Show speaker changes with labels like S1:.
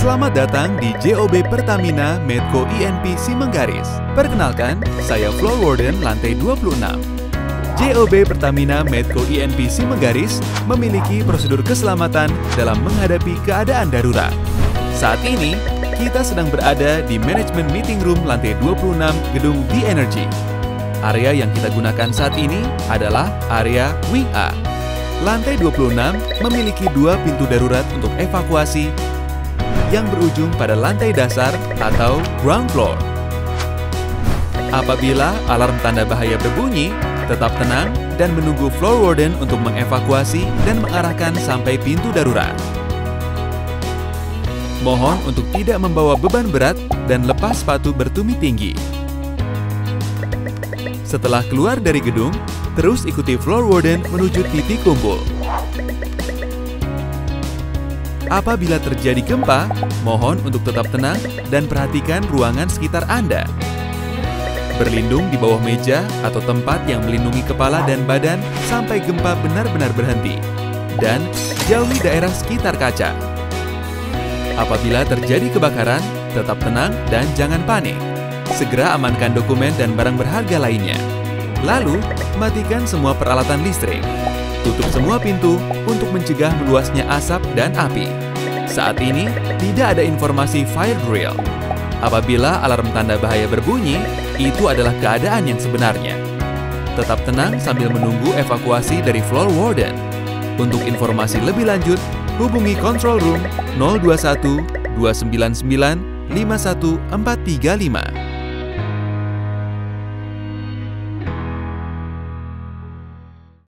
S1: Selamat datang di JOB Pertamina Medco INP Simenggaris. Perkenalkan, saya Floor Warden lantai 26. JOB Pertamina Medco INP Simenggaris memiliki prosedur keselamatan dalam menghadapi keadaan darurat. Saat ini, kita sedang berada di Management Meeting Room lantai 26 gedung The Energy. Area yang kita gunakan saat ini adalah area Wing A. Lantai 26 memiliki dua pintu darurat untuk evakuasi yang berujung pada lantai dasar atau ground floor. Apabila alarm tanda bahaya berbunyi, tetap tenang dan menunggu floor warden untuk mengevakuasi dan mengarahkan sampai pintu darurat. Mohon untuk tidak membawa beban berat dan lepas sepatu bertumit tinggi. Setelah keluar dari gedung, terus ikuti floor warden menuju titik kumpul. Apabila terjadi gempa, mohon untuk tetap tenang dan perhatikan ruangan sekitar Anda. Berlindung di bawah meja atau tempat yang melindungi kepala dan badan sampai gempa benar-benar berhenti. Dan jauhi daerah sekitar kaca. Apabila terjadi kebakaran, tetap tenang dan jangan panik. Segera amankan dokumen dan barang berharga lainnya. Lalu, matikan semua peralatan listrik. Tutup semua pintu untuk mencegah meluasnya asap dan api. Saat ini, tidak ada informasi fire drill. Apabila alarm tanda bahaya berbunyi, itu adalah keadaan yang sebenarnya. Tetap tenang sambil menunggu evakuasi dari floor warden. Untuk informasi lebih lanjut, hubungi control room 021 299 51435.